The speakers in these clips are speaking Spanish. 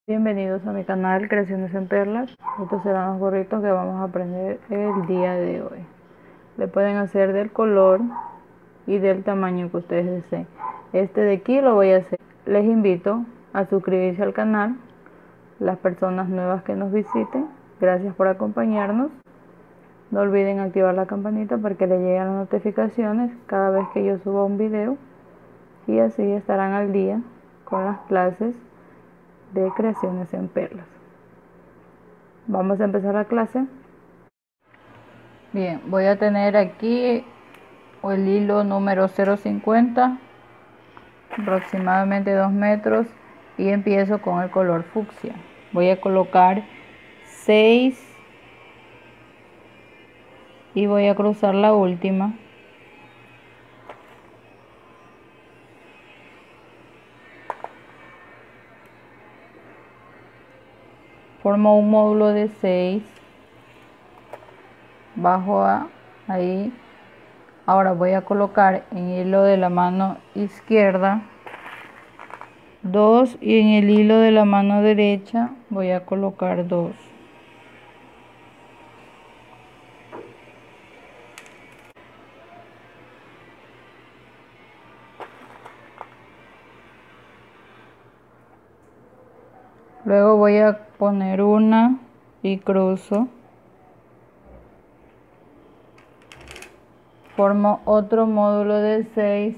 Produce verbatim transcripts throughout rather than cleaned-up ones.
Bienvenidos a mi canal Creaciones en Perlas. Estos serán los gorritos que vamos a aprender el día de hoy. Le pueden hacer del color y del tamaño que ustedes deseen. Este de aquí lo voy a hacer. Les invito a suscribirse al canal. Las personas nuevas que nos visiten, gracias por acompañarnos. No olviden activar la campanita para que les lleguen las notificaciones cada vez que yo suba un video. Y así estarán al día con las clases de Creaciones en Perlas. Vamos a empezar la clase. Bien, voy a tener aquí el hilo número cero cincuenta, aproximadamente dos metros, y empiezo con el color fucsia. Voy a colocar seis y voy a cruzar la última. Formo un módulo de seis, bajo a ahí. Ahora voy a colocar en el hilo de la mano izquierda dos y en el hilo de la mano derecha voy a colocar dos. Luego voy a poner una y cruzo. Formo otro módulo de seis.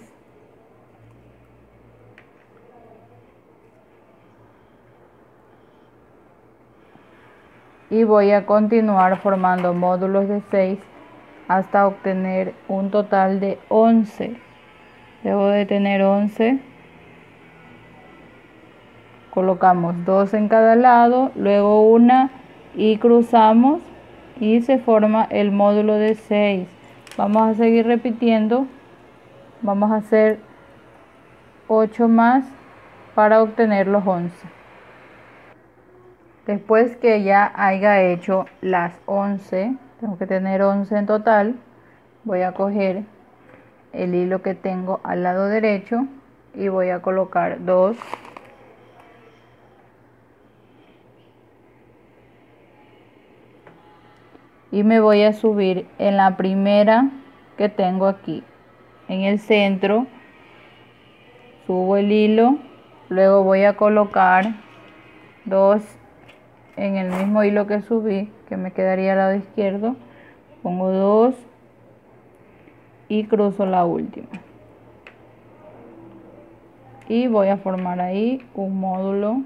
Y voy a continuar formando módulos de seis hasta obtener un total de once. Debo de tener once. Colocamos dos en cada lado, luego una y cruzamos y se forma el módulo de seis. Vamos a seguir repitiendo. Vamos a hacer ocho más para obtener los once. Después que ya haya hecho las once, tengo que tener once en total, voy a coger el hilo que tengo al lado derecho y voy a colocar dos. Y me voy a subir en la primera que tengo aquí, en el centro. Subo el hilo, luego voy a colocar dos en el mismo hilo que subí, que me quedaría al lado izquierdo. Pongo dos y cruzo la última. Y voy a formar ahí un módulo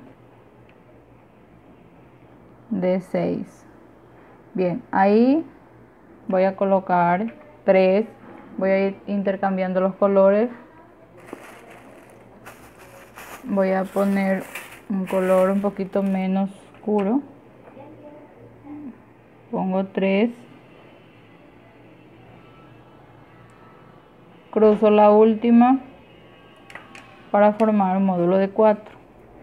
de seis. Bien, ahí voy a colocar tres. Voy a ir intercambiando los colores. Voy a poner un color un poquito menos oscuro. Pongo tres. Cruzo la última para formar un módulo de cuatro.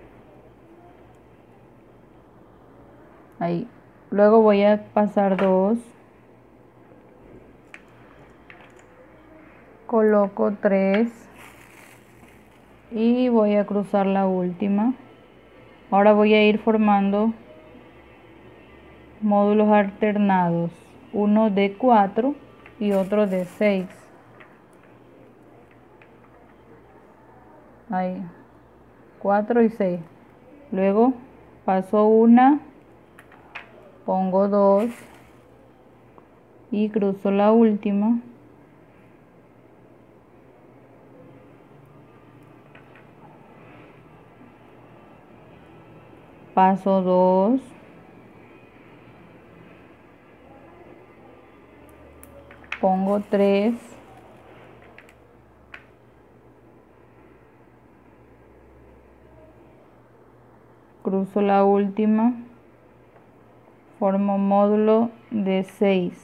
Ahí. Luego voy a pasar dos. Coloco tres. Y voy a cruzar la última. Ahora voy a ir formando módulos alternados. Uno de cuatro y otro de seis. Ahí. cuatro y seis. Luego paso una. Pongo dos y cruzo la última. Paso dos. Pongo tres. Cruzo la última. Formo módulo de seis.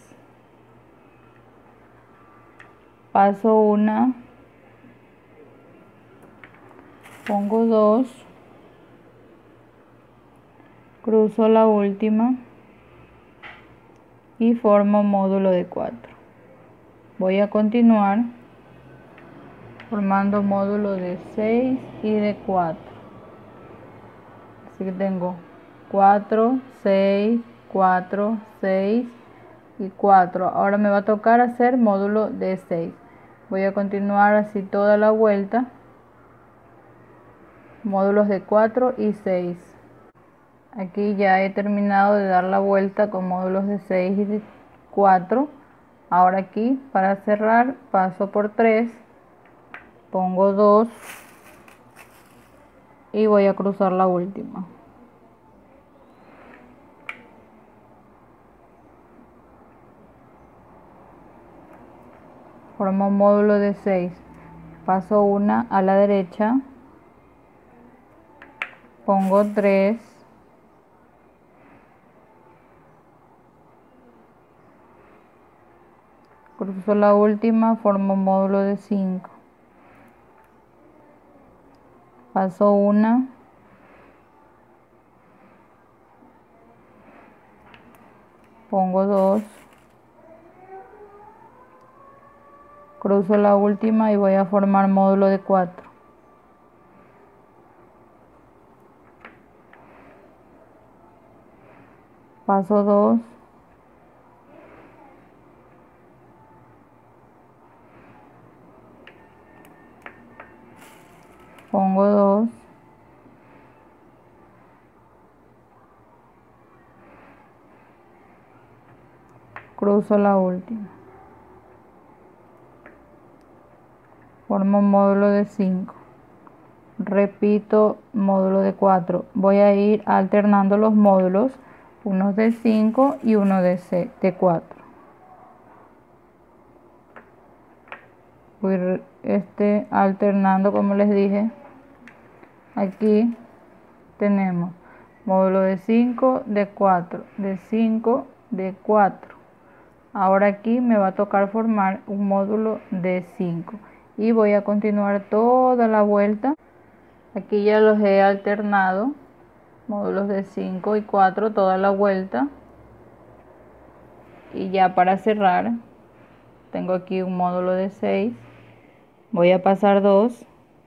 Paso una. Pongo dos. Cruzo la última. Y formo módulo de cuatro. Voy a continuar formando módulo de seis y de cuatro. Así que tengo cuatro, seis, cuatro, seis y cuatro. Ahora me va a tocar hacer módulo de seis. Voy a continuar así toda la vuelta. Módulos de cuatro y seis. Aquí ya he terminado de dar la vuelta con módulos de seis y de cuatro. Ahora aquí para cerrar paso por tres, pongo dos y voy a cruzar la última. Formo un módulo de seis, paso una a la derecha, pongo tres, cruzo la última, formo un módulo de cinco, paso una, pongo dos, cruzo la última y voy a formar módulo de cuatro. Paso dos, pongo dos, cruzo la última, formo un módulo de cinco, repito módulo de cuatro. Voy a ir alternando los módulos, unos de cinco y uno de cuatro. Voy este, alternando, como les dije. Aquí tenemos módulo de cinco, de cuatro, de cinco, de cuatro. Ahora aquí me va a tocar formar un módulo de cinco y voy a continuar toda la vuelta. Aquí ya los he alternado, módulos de cinco y cuatro toda la vuelta. Y ya para cerrar tengo aquí un módulo de seis, voy a pasar dos,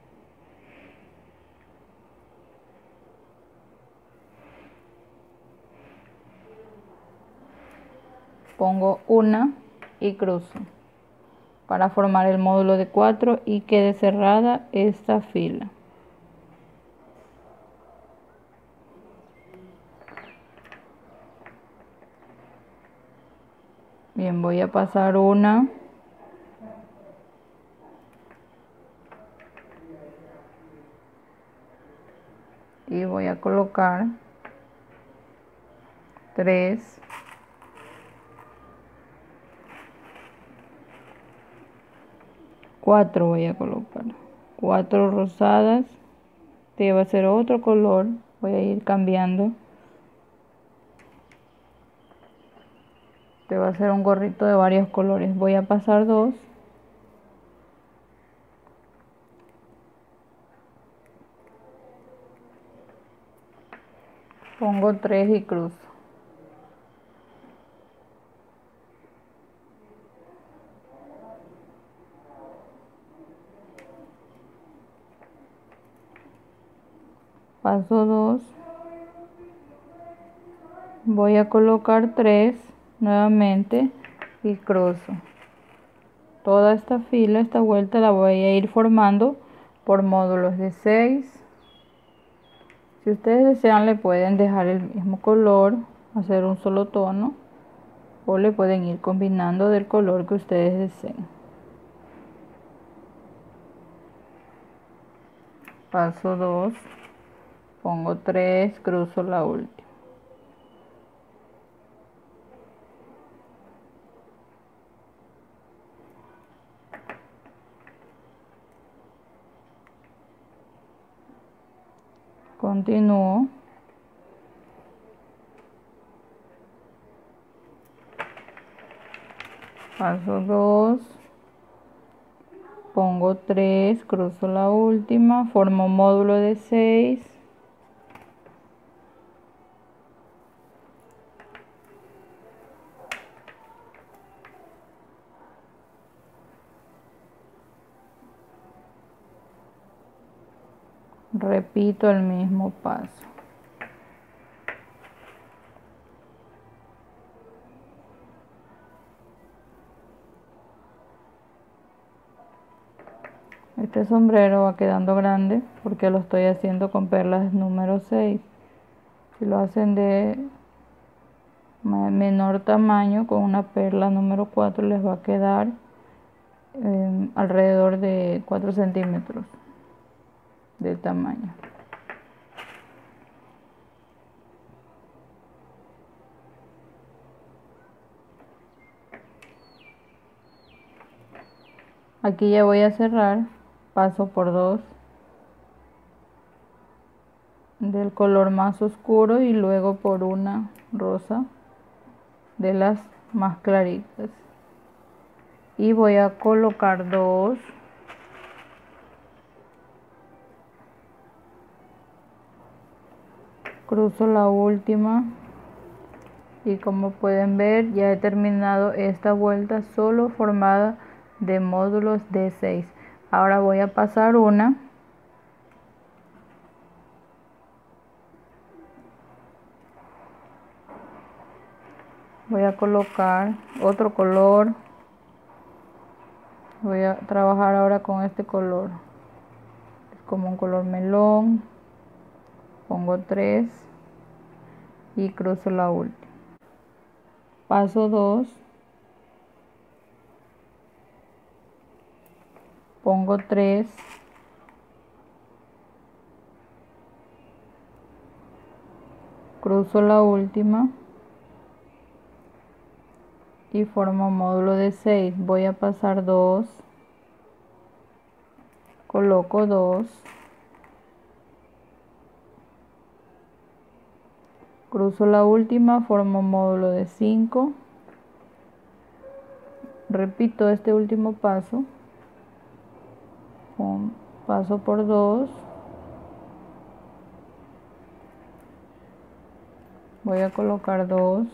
pongo una y cruzo para formar el módulo de cuatro y quede cerrada esta fila. Bien, voy a pasar una, y voy a colocar tres, cuatro voy a colocar, cuatro rosadas. Este va a ser otro color, voy a ir cambiando. Este va a ser un gorrito de varios colores. Voy a pasar dos, pongo tres y cruzo. Paso dos, voy a colocar tres nuevamente y cruzo. Toda esta fila, esta vuelta la voy a ir formando por módulos de seis. Si ustedes desean le pueden dejar el mismo color, hacer un solo tono, o le pueden ir combinando del color que ustedes deseen. Paso dos, pongo tres, cruzo la última. Continúo. Paso dos, pongo tres, cruzo la última, formo un módulo de seis. Repito el mismo paso. Este sombrero va quedando grande porque lo estoy haciendo con perlas número seis. Si lo hacen de menor tamaño con una perla número cuatro les va a quedar eh, alrededor de cuatro centímetros de tamaño. Aquí ya voy a cerrar, paso por dos del color más oscuro y luego por una rosa de las más claritas, y voy a colocar dos, cruzo la última y como pueden ver ya he terminado esta vuelta solo formada de módulos de seis. Ahora voy a pasar una, voy a colocar otro color, voy a trabajar ahora con este color, es como un color melón, pongo tres y cruzo la última, paso dos, pongo tres, cruzo la última y formo módulo de seis. Voy a pasar dos, coloco dos, cruzo la última, formo módulo de cinco, repito este último paso, paso por dos, voy a colocar dos,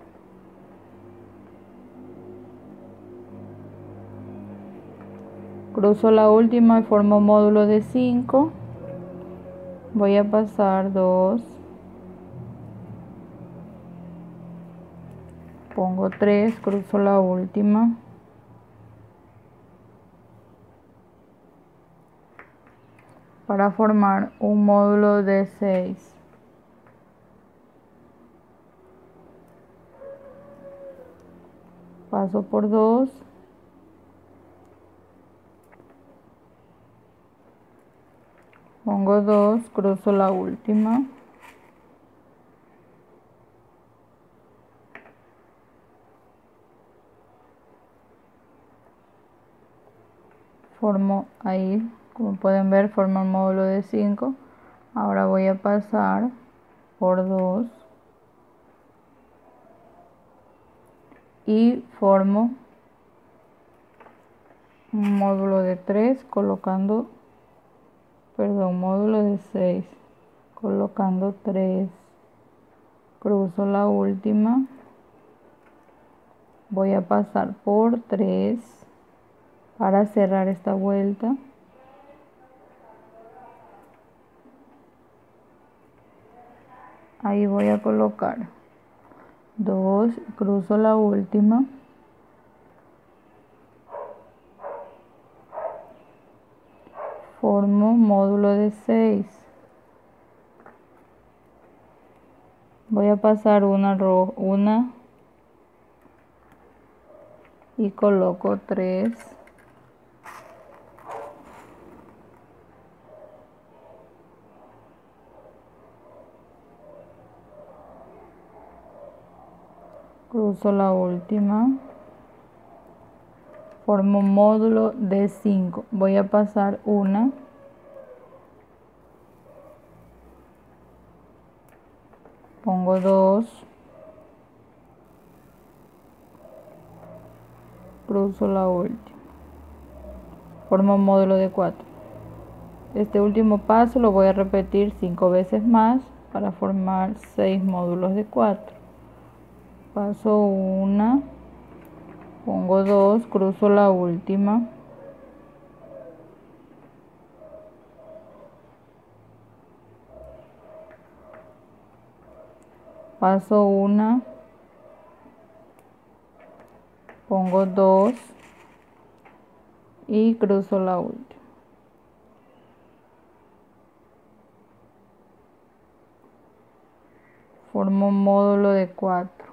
cruzo la última y formo módulo de cinco, voy a pasar dos, pongo tres, cruzo la última, para formar un módulo de seis. Paso por dos, pongo dos, cruzo la última, formo ahí, como pueden ver, formo el módulo de cinco. Ahora voy a pasar por dos y formo un módulo de tres colocando, perdón, módulo de seis, colocando tres, cruzo la última, voy a pasar por tres para cerrar esta vuelta, ahí voy a colocar dos, cruzo la última, formo módulo de seis, voy a pasar una roja, una y coloco tres, cruzo la última, formo un módulo de cinco, voy a pasar una, pongo dos, cruzo la última, formo un módulo de cuatro. Este último paso lo voy a repetir cinco veces más para formar seis módulos de cuatro. Paso una, pongo dos, cruzo la última, paso una, pongo dos y cruzo la última. formo un módulo de cuatro.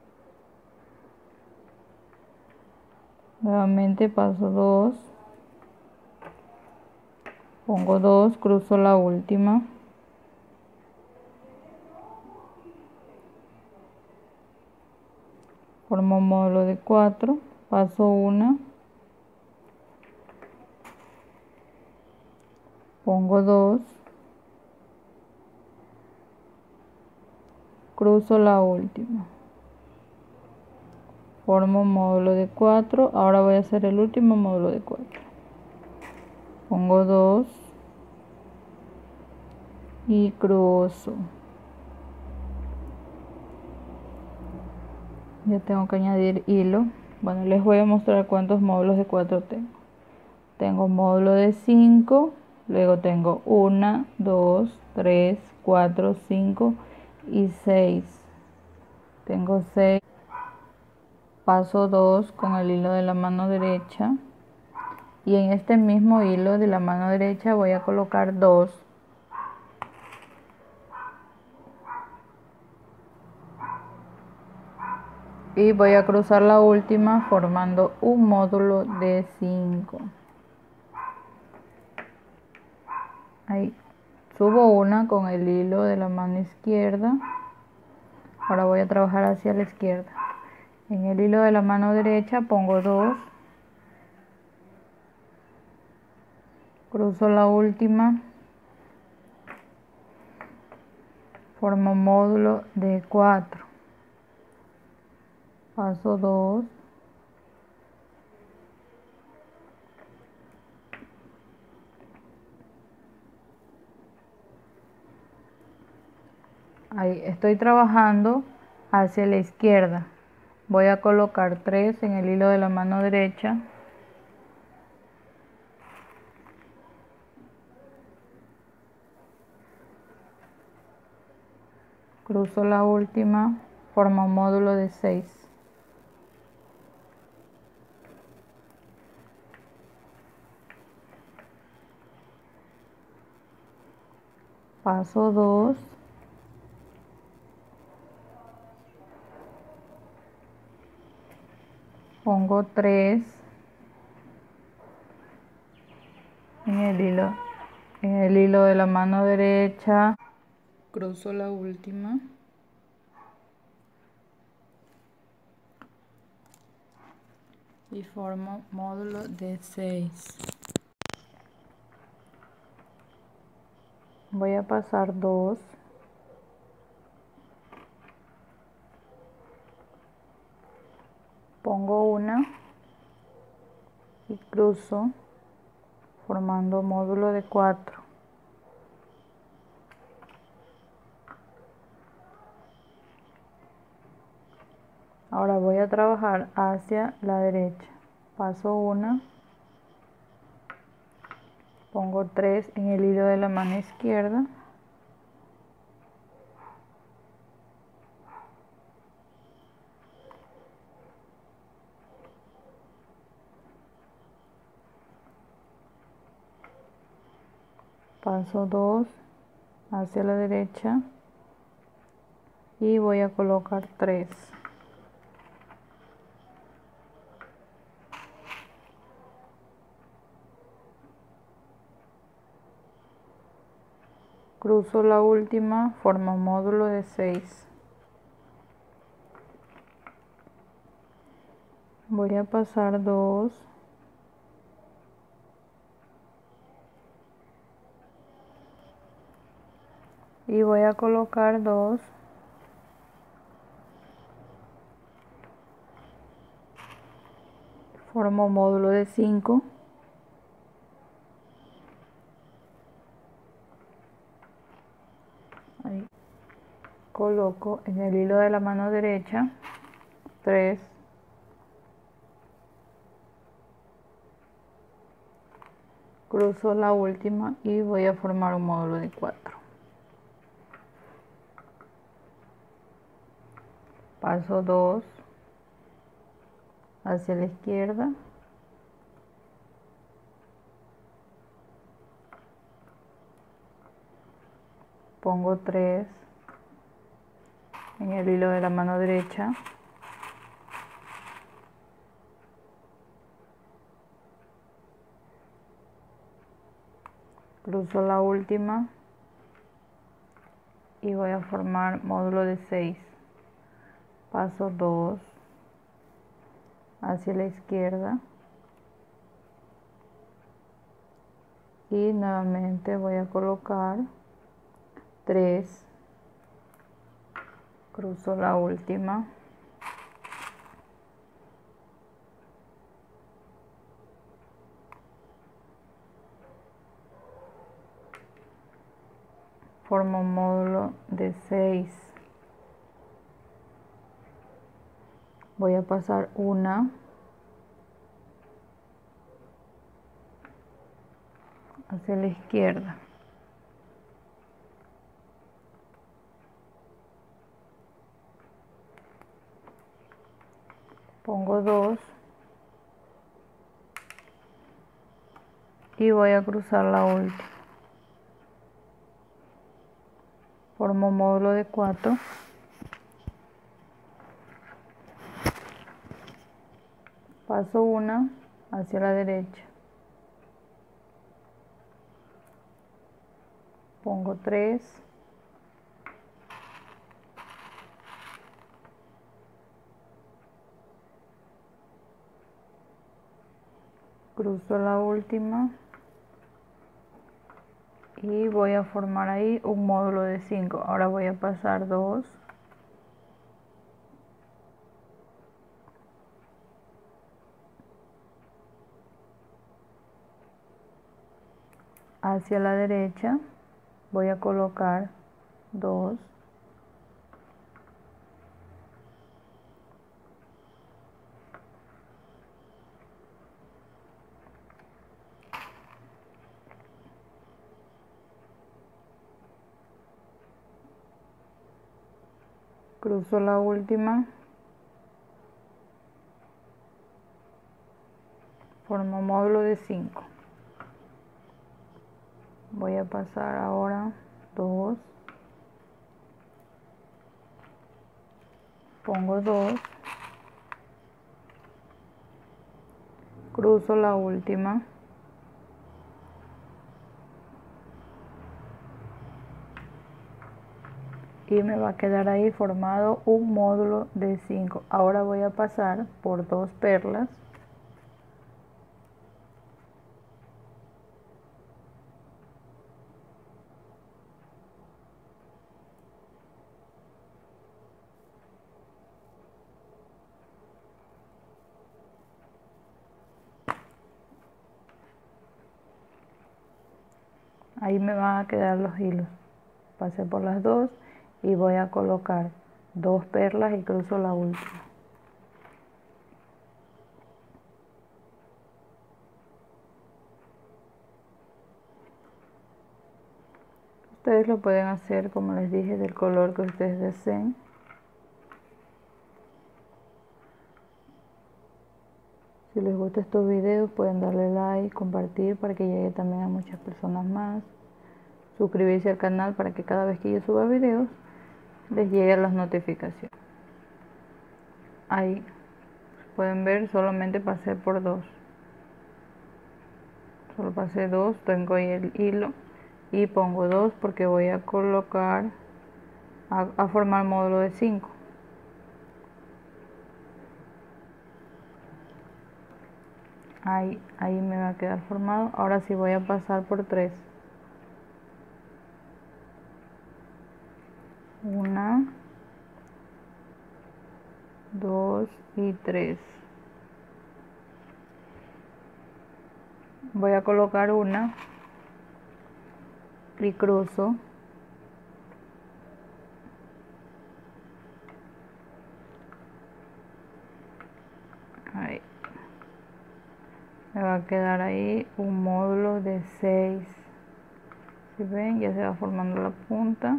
Nuevamente paso dos, pongo dos, cruzo la última, formo un módulo de cuatro, paso una, pongo dos, cruzo la última, formo un módulo de cuatro. Ahora voy a hacer el último módulo de cuatro, pongo dos y cruzo. Ya tengo que añadir hilo. Bueno, les voy a mostrar cuántos módulos de cuatro tengo. Tengo módulo de cinco, luego tengo uno, dos, tres, cuatro, cinco y seis. Tengo seis. Paso dos con el hilo de la mano derecha. Y en este mismo hilo de la mano derecha voy a colocar dos. Y voy a cruzar la última formando un módulo de cinco. Ahí. Subo una con el hilo de la mano izquierda. Ahora voy a trabajar hacia la izquierda. En el hilo de la mano derecha pongo dos. Cruzo la última. Formo un módulo de cuatro. Paso dos. Ahí estoy trabajando hacia la izquierda. Voy a colocar tres en el hilo de la mano derecha. Cruzo la última, formo un módulo de seis. Paso dos. Pongo tres en el hilo, en el hilo de la mano derecha. Cruzo la última. Y formo módulo de seis. Voy a pasar dos. Pongo una y cruzo formando módulo de cuatro. Ahora voy a trabajar hacia la derecha. Paso una. Pongo tres en el hilo de la mano izquierda. Paso dos hacia la derecha y voy a colocar tres. Cruzo la última, formo un módulo de seis. Voy a pasar dos. Y voy a colocar dos. Formo un módulo de cinco. Ahí. Coloco en el hilo de la mano derecha tres. Cruzo la última y voy a formar un módulo de cuatro. Paso dos hacia la izquierda. Pongo tres. en el hilo de la mano derecha. Cruzo la última y voy a formar módulo de seis. Paso dos hacia la izquierda y nuevamente voy a colocar tres, cruzo la última, formo un módulo de seis, voy a pasar una, hacia la izquierda, pongo dos y voy a cruzar la última, formo un módulo de cuatro, paso una hacia la derecha, pongo tres, cruzo la última y voy a formar ahí un módulo de cinco. Ahora voy a pasar dos, hacia la derecha, voy a colocar dos, cruzo la última, formo un módulo de cinco. Voy a pasar ahora dos, pongo dos, cruzo la última, y me va a quedar ahí formado un módulo de cinco. Ahora voy a pasar por dos perlas, ahí me van a quedar los hilos. Pasé por las dos y voy a colocar dos perlas y cruzo la última. Ustedes lo pueden hacer, como les dije, del color que ustedes deseen. Si les gustan estos videos pueden darle like, compartir para que llegue también a muchas personas más. Suscribirse al canal para que cada vez que yo suba videos les lleguen las notificaciones. Ahí pueden ver, solamente pasé por dos. Solo pasé dos, tengo ahí el hilo y pongo dos porque voy a colocar a, a formar módulo de cinco. Ahí, ahí me va a quedar formado. Ahora sí voy a pasar por tres. Una, dos y tres. Voy a colocar una y cruzo. Ahí. Me va a quedar ahí un módulo de seis. Si ven, ya se va formando la punta.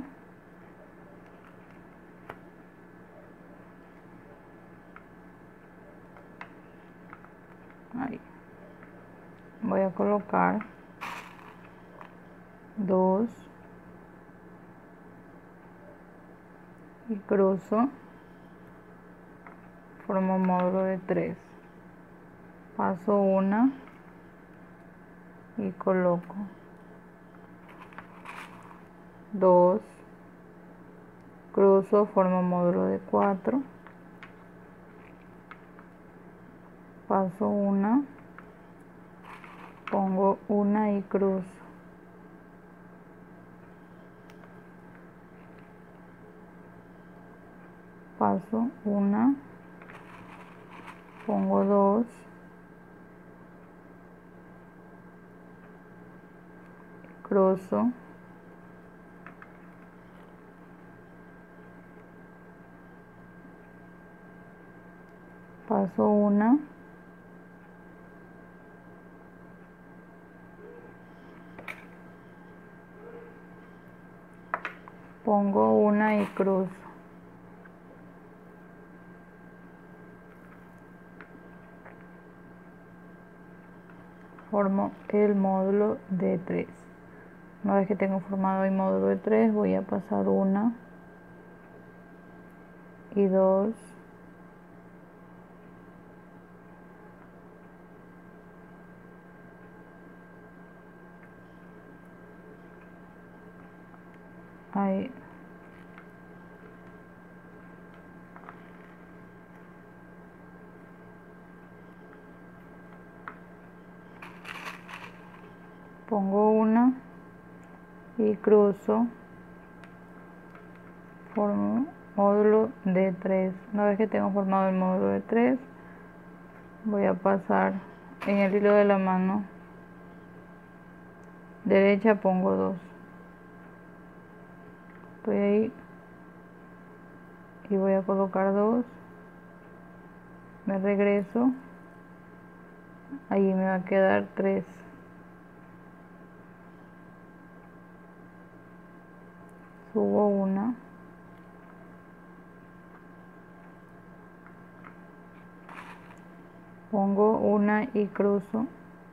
Ahí. Voy a colocar dos y cruzo, formo un módulo de tres, paso una y coloco dos, cruzo, formo un módulo de cuatro, paso una, pongo una y cruzo, paso una, pongo dos, cruzo, paso una, pongo una y cruzo, formo el módulo de tres. Una vez que tengo formado el módulo de tres, voy a pasar una y dos, ahí, pongo una y cruzo, formo módulo de tres. Una vez que tengo formado el módulo de tres, voy a pasar en el hilo de la mano derecha, pongo dos, estoy ahí y voy a colocar dos, me regreso, ahí me va a quedar tres, subo una, pongo una y cruzo,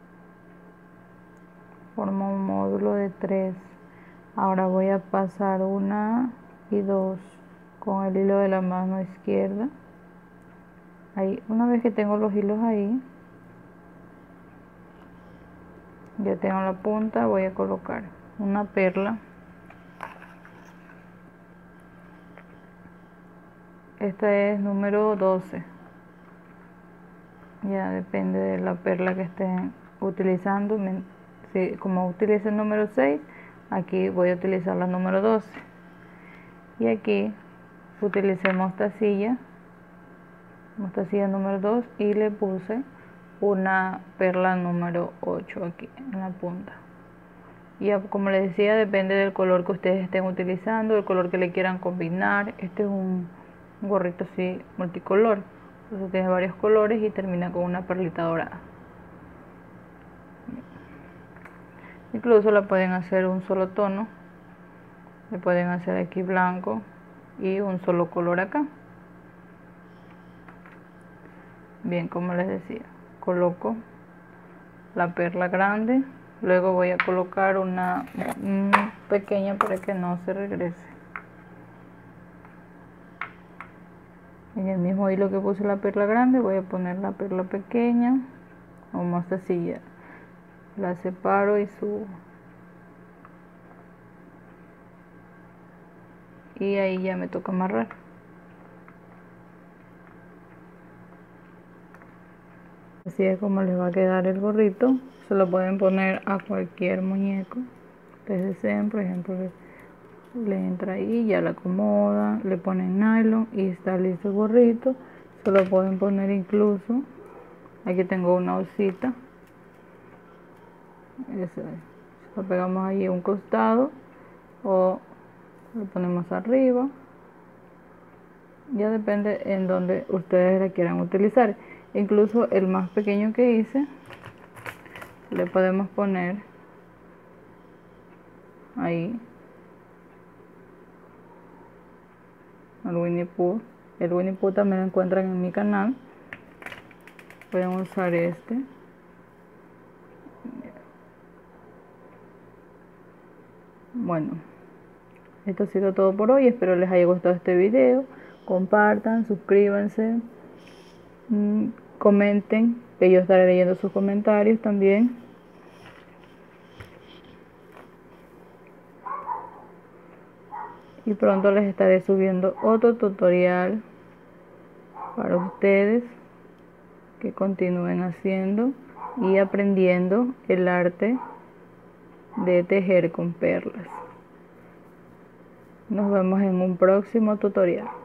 formo un módulo de tres. Ahora voy a pasar una y dos con el hilo de la mano izquierda, ahí. Una vez que tengo los hilos ahí, ya tengo la punta, voy a colocar una perla, esta es número doce, ya depende de la perla que estén utilizando. Si, como utilizo el número seis, aquí voy a utilizar la número doce, y aquí utilicé mostacilla, mostacilla número dos, y le puse una perla número ocho aquí en la punta. Y ya, como les decía, depende del color que ustedes estén utilizando, el color que le quieran combinar. Este es un, un gorrito así multicolor, entonces tiene varios colores y termina con una perlita dorada. Incluso la pueden hacer un solo tono, le pueden hacer aquí blanco y un solo color acá. Bien, como les decía, coloco la perla grande, luego voy a colocar una mm, pequeña para que no se regrese. En el mismo hilo que puse la perla grande, voy a poner la perla pequeña o mostacilla, la separo y subo, y ahí ya me toca amarrar. Así es como les va a quedar el gorrito. Se lo pueden poner a cualquier muñeco que deseen. Por ejemplo, le entra ahí, ya la acomodan, le ponen nylon y está listo el gorrito. Se lo pueden poner incluso, aquí tengo una osita, esa, lo pegamos ahí a un costado o lo ponemos arriba, ya depende en donde ustedes la quieran utilizar. Incluso el más pequeño que hice, le podemos poner ahí el Winnie Pooh. El Winnie Pooh también lo encuentran en mi canal. Pueden usar este. Bueno, Esto ha sido todo por hoy, espero les haya gustado este video. Compartan, suscríbanse, mmm, comenten, que yo estaré leyendo sus comentarios también. Y pronto les estaré subiendo otro tutorial para ustedes que continúen haciendo y aprendiendo el arte de tejer con perlas. Nos vemos en un próximo tutorial.